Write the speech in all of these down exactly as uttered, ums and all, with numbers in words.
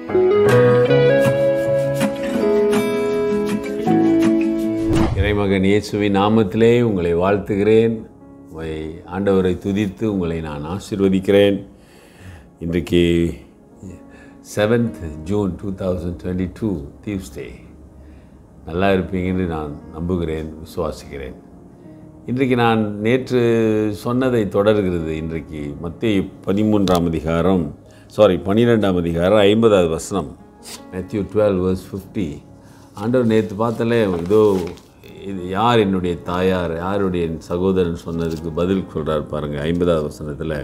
இறைமகன் இயேசுவின் நாமத்திலே உங்களை வாழ்த்துகிறேன். ஆண்டவரை துதித்து உங்களை நான் ஆசீர்வதிக்கிறேன். இன்றைக்கு seventh June two thousand twenty two Tuesday. நல்லா இருப்பீங்கன்னு நான் நம்புகிறேன், விசுவாசிக்கிறேன். இன்றைக்கு நான் நேற்று சொன்னதை தொடர்கிறது. இன்றைக்கு மத்தேயு பதிமூன்றாம் அதிகாரம் சாரி பன்னிரெண்டாம் அதிகாரம் ஐம்பதாவது வசனம், மேத்யூ டுவெல் வர்ஸ் ஃபிஃப்டி. ஆண்டவர் நேற்று பார்த்தாலே இதோ இது யார் என்னுடைய தாயார், யாருடைய சகோதரன் சொன்னதுக்கு பதில் சொல்கிறார் பாருங்கள். ஐம்பதாவது வசனத்தில்,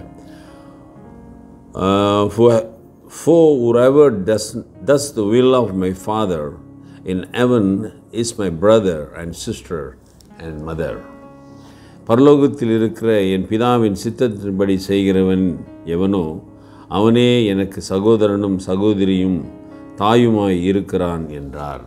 For whoever does, does the will of my Father in heaven is my brother and sister and mother. பரலோகத்தில் இருக்கிற என் பிதாவின் சித்தத்தின்படி செய்கிறவன் எவனோ அவனே எனக்கு சகோதரனும் சகோதரியும் தாயுமாய் இருக்கிறான் என்றார்.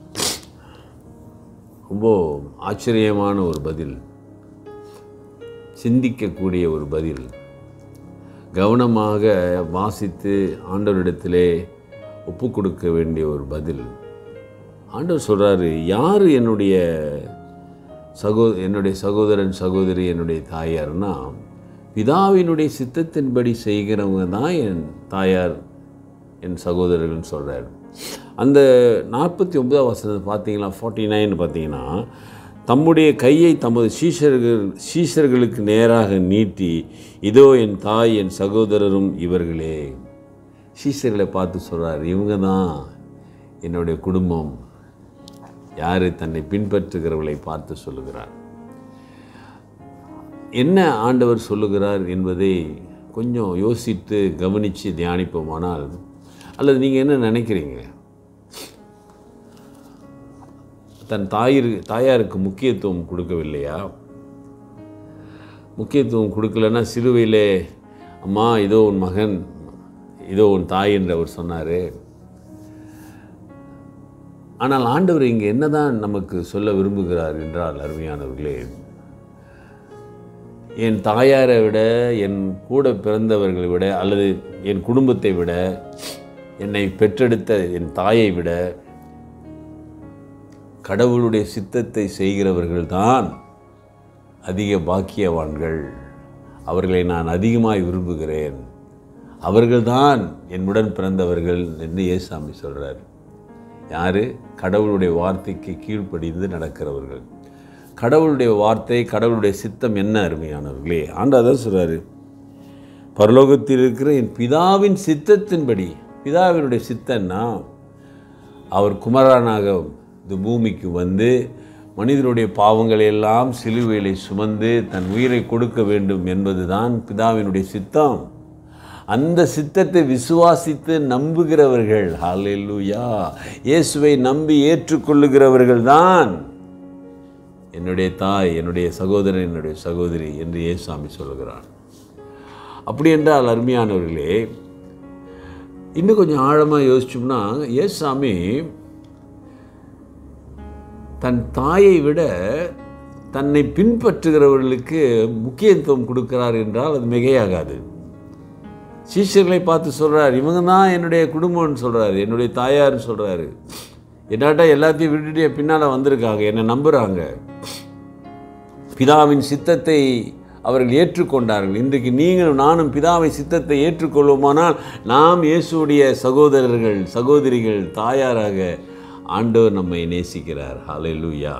ரொம்ப ஆச்சரியமான ஒரு பதில், சிந்திக்கக்கூடிய ஒரு பதில். கவனமாக வாசித்து ஆண்டவரிடத்திலே ஒப்பு கொடுக்க வேண்டிய ஒரு பதில். ஆண்டவர் சொல்கிறாரு, யார் என்னுடைய சகோ என்னுடைய சகோதரன் சகோதரி என்னுடைய தாயார்னா, பிதாவினுடைய சித்தத்தின்படி செய்கிறவங்க தான் என் தாயார் என் சகோதரர்கள்னு சொல்கிறார். அந்த நாற்பத்தி ஒன்பதாம் வசனத்தை பார்த்தீங்களா, ஃபார்ட்டி நைன் பார்த்தீங்கன்னா, தம்முடைய கையை தமது சீஷர்கள் சீஷர்களுக்கு நேராக நீட்டி, இதோ என் தாய் என் சகோதரரும் இவர்களே. சீஷர்களை பார்த்து சொல்கிறார், இவங்க தான் என்னுடைய குடும்பம். யார் தன்னை பின்பற்றுகிறவர்களை பார்த்து சொல்லுகிறார். என்ன ஆண்டவர் சொல்லுகிறார் என்பதை கொஞ்சம் யோசித்து கவனித்து தியானிப்போமானால், அல்லது நீங்கள் என்ன நினைக்கிறீங்க? தன் தாயிரு தாயாருக்கு முக்கியத்துவம் கொடுக்கவில்லையா? முக்கியத்துவம் கொடுக்கலன்னா, சிலுவையிலே அம்மா இதோ உன் மகன், இதோ உன் தாய் என்று அவர் சொன்னார். ஆனால் ஆண்டவர் இங்கே என்னதான் நமக்கு சொல்ல விரும்புகிறார் என்றால், அருமையானவர்களே, என் தாயாரை விட, என் கூட பிறந்தவர்களை விட, அல்லது என் குடும்பத்தை விட, என்னை பெற்றெடுத்த என் தாயை விட கடவுளுடைய சித்தத்தை செய்கிறவர்கள் தான் அதிக பாக்கியவான்கள். அவர்களை நான் அதிகமாய் விரும்புகிறேன். அவர்கள்தான் என்னுடன் பிறந்தவர்கள் என்று இயேசாமி சொல்கிறார். யார்? கடவுளுடைய வார்த்தைக்கு கீழ்ப்படிந்து நடக்கிறவர்கள். கடவுளுடைய வார்த்தை, கடவுளுடைய சித்தம் என்ன அருமையானவர்களே? ஆண்டவர் தான் சொல்கிறாரு, பரலோகத்தில் இருக்கிற என் பிதாவின் சித்தத்தின்படி. பிதாவினுடைய சித்தன்னா, அவர் குமாரனாக இந்த பூமிக்கு வந்து மனிதனுடைய பாவங்களை எல்லாம் சிலுவையிலே சுமந்து தன் உயிரை கொடுக்க வேண்டும் என்பது தான் பிதாவினுடைய சித்தம். அந்த சித்தத்தை விசுவாசித்து நம்புகிறவர்கள், ஹல்லேலூயா, இயேசுவை நம்பி ஏற்றுக்கொள்ளுகிறவர்கள் தான் என்னுடைய தாய், என்னுடைய சகோதரன், என்னுடைய சகோதரி என்று இயேசுசாமி சொல்லுகிறார். அப்படி என்றால் அருமையானவர்களே, இன்னும் கொஞ்சம் ஆழமாக யோசிச்சோம்னா, இயேசுசாமி தன் தாயை விட தன்னை பின்பற்றுகிறவர்களுக்கு முக்கியத்துவம் கொடுக்கிறார் என்றால் அது மிகையாகாது. சீஷர்களை பார்த்து சொல்கிறார், இவங்க தான் என்னுடைய குடும்பம்னு சொல்கிறாரு, என்னுடைய தாயார்னு சொல்கிறாரு. என்னாட்டா எல்லாத்தையும் விட்டுட்டு பின்னால் வந்திருக்காங்க, என்னை நம்புகிறாங்க. பிதாவின் சித்தத்தை அவர்கள் ஏற்றுக்கொண்டார்கள். இன்றைக்கு நீங்களும் நானும் பிதாவின் சித்தத்தை ஏற்றுக்கொள்வோமானால் நாம் இயேசுடைய சகோதரர்கள், சகோதரிகள், தாயாராக ஆண்டவர் நம்மை நேசிக்கிறார். ஹல்லேலூயா.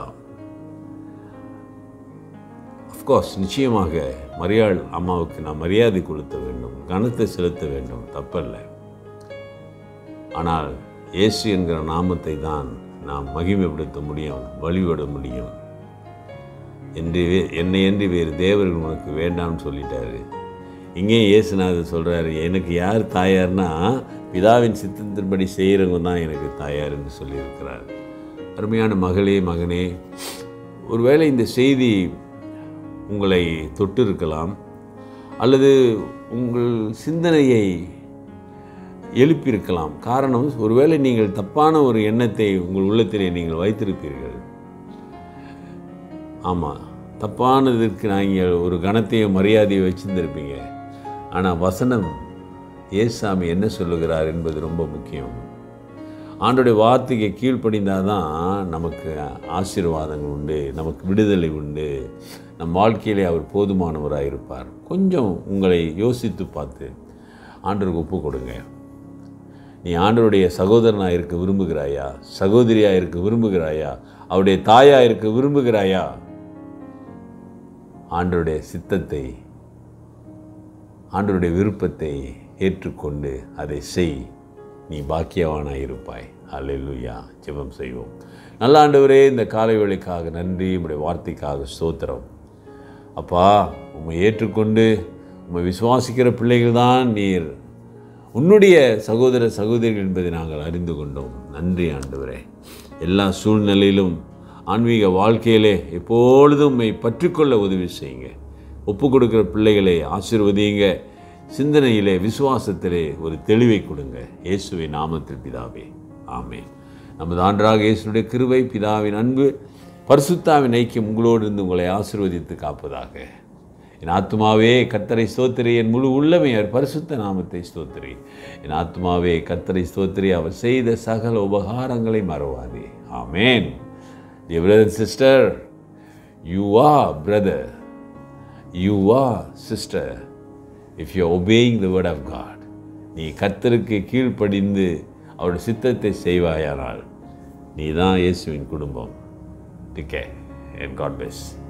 அஃப்கோர்ஸ், நிச்சயமாக மரியாள் அம்மாவுக்கு நாம் மரியாதை கொடுத்த வேண்டும், கனத்தை செலுத்த வேண்டும், தப்பல்ல. ஆனால் இயேசு என்கிற நாமத்தை தான் நாம் மகிமைப்படுத்த முடியும், வழிபட முடியும். என்று என்னை என்று வேறு தேவர்கள் உனக்கு வேண்டாம்னு சொல்லிட்டாரு. இங்கேயும் இயேசுநாதர் சொல்கிறாரு, எனக்கு யார் தாயார்னா பிதாவின் சித்தத்தின்படி செய்கிறவங்க தான் எனக்கு தாயார் என்று சொல்லியிருக்கிறார். அருமையான மகளே, மகனே, ஒருவேளை இந்த செய்தி உங்களை தொட்டு இருக்கலாம், அல்லது உங்கள் சிந்தனையை எழுப்பியிருக்கலாம். காரணம், ஒருவேளை நீங்கள் தப்பான ஒரு எண்ணத்தை உங்கள் உள்ளத்திலே நீங்கள் வைத்திருப்பீர்கள். ஆமாம், தப்பானதற்கு நீங்கள் ஒரு கனத்தையும் மரியாதையை வச்சுருந்துருப்பீங்க. ஆனால் வசனம் ஏசாமி என்ன சொல்லுகிறார் என்பது ரொம்ப முக்கியம். ஆண்டோடைய வார்த்தைக்கு கீழ்ப்படிந்தால் தான் நமக்கு ஆசீர்வாதங்கள் உண்டு, நமக்கு விடுதலை உண்டு, நம் வாழ்க்கையிலே அவர் போதுமானவராக இருப்பார். கொஞ்சம் உங்களை யோசித்து பார்த்து ஆண்டவருக்கு ஒப்பு கொடுங்க. நீ ஆண்டவருடைய சகோதரனாக இருக்க விரும்புகிறாயா? சகோதரியாக இருக்க விரும்புகிறாயா? அவருடைய தாயாக இருக்க விரும்புகிறாயா? ஆண்டவருடைய சித்தத்தை, ஆண்டவருடைய விருப்பத்தை ஏற்றுக்கொண்டு அதை செய். நீ பாக்கியவானாக இருப்பாய். அல்லேலூயா. ஜெபம் செய்வோம். நல்ல ஆண்டவரே, இந்த காலை வேளைக்காக நன்றி. உம்முடைய வார்த்தைக்காக ஸ்தோத்திரம். அப்பா, உம்மை ஏற்றுக்கொண்டு உம்மை விசுவாசிக்கிற பிள்ளைகள் தான் நீர் உன்னுடைய சகோதர சகோதரிகள் என்பதை நாங்கள் அறிந்து கொண்டோம். நன்றி ஆண்டவரே. எல்லா சூழ்நிலையிலும் ஆன்மீக வாழ்க்கையிலே எப்பொழுதும் உம்மை பற்றிக்கொள்ள உதவி செய்யுங்க. ஒப்பு கொடுக்குற பிள்ளைகளை ஆசீர்வதியுங்க. சிந்தனையிலே, விசுவாசத்திலே ஒரு தெளிவை கொடுங்க. இயேசுவின் நாமத்தில் பிதாவே, ஆமென். நமது ஆண்டவராகிய இயேசுவுடைய கிருபை, பிதாவின் அன்பு, பரிசுத்தாவின் ஐக்கியம் உங்களோடு இருந்து உங்களை ஆசீர்வதித்து காப்பதாக. என் ஆத்துமாவே கர்த்தரை ஸ்தோத்திரி, என் முழு உள்ளமே அவர் பரிசுத்த நாமத்தை ஸ்தோத்திரி. என் ஆத்துமாவே கர்த்தரை ஸ்தோத்திரி, அவர் செய்த சகல உபகாரங்களை மறவாதே. ஆமென். Dear brother and sister, you are brother, you are sister, if you are obeying the word of God. நீ கர்த்தருக்கு கீழ்ப்படிந்து அவருடைய சித்தத்தை செய்வாயானால் நீ தான் இயேசுவின் குடும்பம். Take care and God bless.